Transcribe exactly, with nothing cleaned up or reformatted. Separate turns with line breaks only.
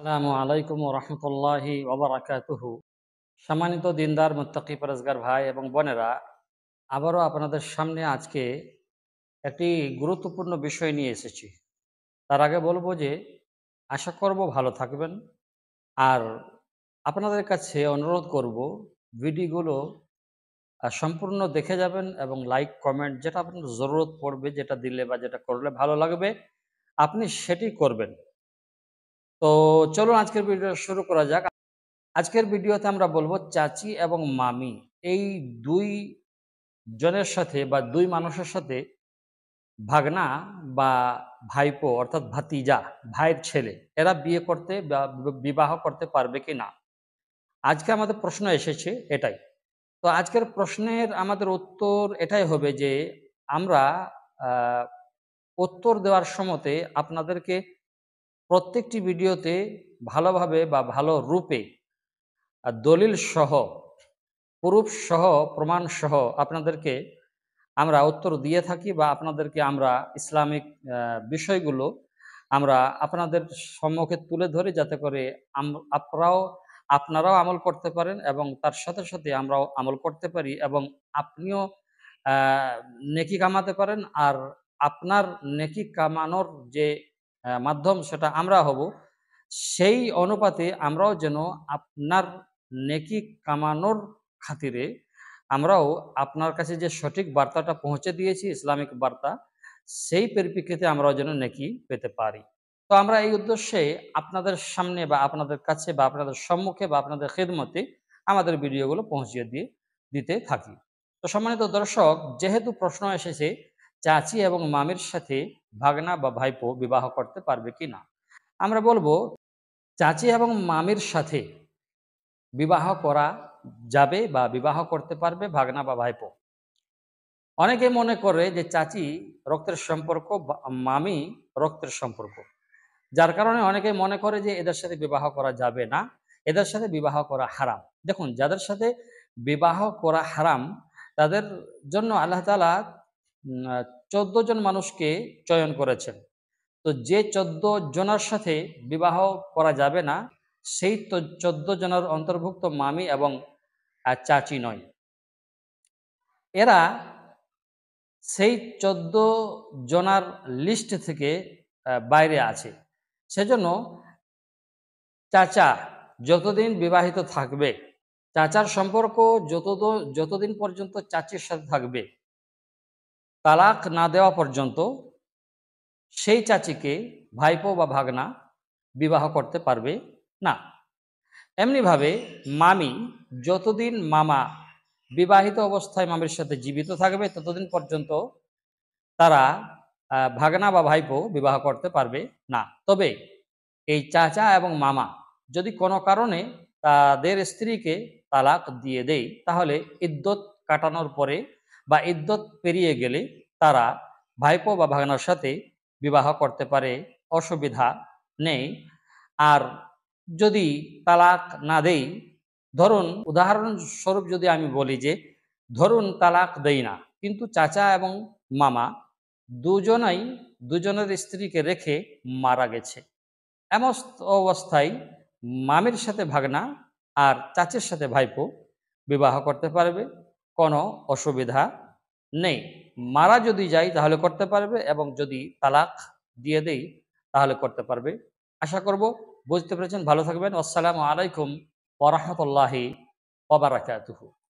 আসসালামু আলাইকুম রহমতুল্লাহি ওবরাকাতুহু। সম্মানিত দিনদার মুত্তাকি পরেজগার ভাই এবং বোনেরা, আবারও আপনাদের সামনে আজকে একটি গুরুত্বপূর্ণ বিষয় নিয়ে এসেছি। তার আগে বলবো যে আশা করব ভালো থাকবেন। আর আপনাদের কাছে অনুরোধ করব, ভিডিওগুলো আহ, সম্পূর্ণ দেখে যাবেন এবং লাইক কমেন্ট যেটা আপনার জরুরত পড়বে, যেটা দিলে বা যেটা করলে ভালো লাগবে আপনি সেটি করবেন। তো চলুন আজকের ভিডিও শুরু করা যাক। আজকের ভিডিওতে আমরা বলবো চাচি এবং মামি, এই দুই জনের সাথে বা দুই মানুষের সাথে ভাগনা বা ভাইপো অর্থাৎ ভাতিজা, ভাইয়ের ছেলে, এরা বিয়ে করতে বা বিবাহ করতে পারবে কি না। আজকে আমাদের প্রশ্ন এসেছে এটাই। তো আজকের প্রশ্নের আমাদের উত্তর এটাই হবে যে আমরা আহ, উত্তর দেওয়ার সময়তে আপনাদেরকে প্রত্যেকটি ভিডিওতে ভালোভাবে বা ভালো রূপে আহ, দলিল সহ, প্রুফ সহ, প্রমাণ সহ আপনাদেরকে আমরা উত্তর দিয়ে থাকি বা আপনাদেরকে আমরা ইসলামিক আহ, বিষয়গুলো আমরা আপনাদের সম্মুখে তুলে ধরি, যাতে করে আম- আপনারাও আপনারাও আমল করতে পারেন এবং তার সাথে সাথে আমরাও আমল করতে পারি এবং আপনিও আহ, নেকি কামাতে পারেন। আর আপনার নেকি কামানোর যে আহ, মাধ্যম সেটা আমরা হব, সেই অনুপাতে আমরাও যেন আপনার নেকি কামানোর খাতিরে আমরাও আপনার কাছে যে সঠিক বার্তাটা পৌঁছে দিয়েছি, ইসলামিক বার্তা, সেই পরিপ্রেক্ষিতে আমরাও যেন নেকি পেতে পারি। তো আমরা এই উদ্দেশ্যে আপনাদের সামনে বা আপনাদের কাছে বা আপনাদের সম্মুখে বা আপনাদের খেদমতে আমাদের ভিডিওগুলো পৌঁছিয়ে দিয়ে দিতে থাকি। তো সম্মানিত দর্শক, যেহেতু প্রশ্ন এসেছে চাচি এবং মামির সাথে ভাগনা বা ভাইপো বিবাহ করতে পারবে কি না, আমরা বলবো চাচি এবং মামির সাথে বিবাহ করা যাবে বা বিবাহ করতে পারবে ভাগনা বা ভাইপো। অনেকে মনে করে যে চাচি রক্তের সম্পর্ক বা মামি রক্তের সম্পর্ক, যার কারণে অনেকে মনে করে যে এদের সাথে বিবাহ করা যাবে না, এদের সাথে বিবাহ করা হারাম। দেখুন, যাদের সাথে বিবাহ করা হারাম তাদের জন্য আল্লাহ তাআলা চোদ্দ জন মানুষকে চয়ন করেছেন। তো যে চোদ্দ জনের সাথে বিবাহ করা যাবে না, সেই তো চোদ্দ জনের অন্তর্ভুক্ত মামি এবং আহ, চাচি নয়। এরা সেই চোদ্দ জনার লিস্ট থেকে আহ, বাইরে আছে। সেজন্য চাচা যতদিন বিবাহিত থাকবে, চাচার সম্পর্ক যত যতদিন পর্যন্ত চাচির সাথে থাকবে, তালাক না দেওয়া পর্যন্ত সেই চাচিকে ভাইপো বা ভাগনা বিবাহ করতে পারবে না। এমনিভাবে মামি, যতদিন মামা বিবাহিত অবস্থায় মামির সাথে জীবিত থাকবে ততদিন পর্যন্ত তারা আহ, ভাগনা বা ভাইপো বিবাহ করতে পারবে না। তবে এই চাচা এবং মামা যদি কোনো কারণে তাদের স্ত্রীকে তালাক দিয়ে দেয়, তাহলে ইদ্যত কাটানোর পরে বা ইদ্যত পেরিয়ে গেলে তারা ভাইপো বা ভাগনার সাথে বিবাহ করতে পারে, অসুবিধা নেই। আর যদি তালাক না দেই, ধরুন উদাহরণস্বরূপ যদি আমি বলি যে ধরুন তালাক দেই না, কিন্তু চাচা এবং মামা দুজনাই দুজনের স্ত্রীকে রেখে মারা গেছে, এমন অবস্থায় মামির সাথে ভাগনা আর চাচির সাথে ভাইপো বিবাহ করতে পারবে, কোনো অসুবিধা নেই। মারা যদি যায় তাহলে করতে পারবে এবং যদি তালাক দিয়ে দেই তাহলে করতে পারবে। আশা করব বুঝতে পেরেছেন। ভালো থাকবেন। আসসালামু আলাইকুম ওয়া রাহমাতুল্লাহি ওয়া বারাকাতুহু।